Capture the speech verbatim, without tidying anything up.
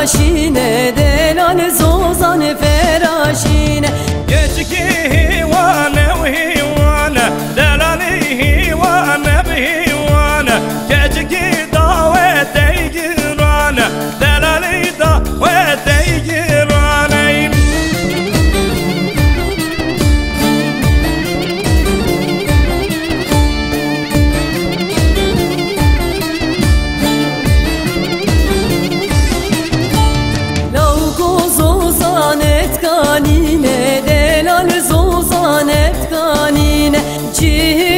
فراشینه دلال زوزان فراشینه گچکی هیوانه و هیوانه دلالی هیوانه به هیوانه گچکی دعوت ایگرانه دلالی دعوت ایگرانه kanine delal zozan et kanine çi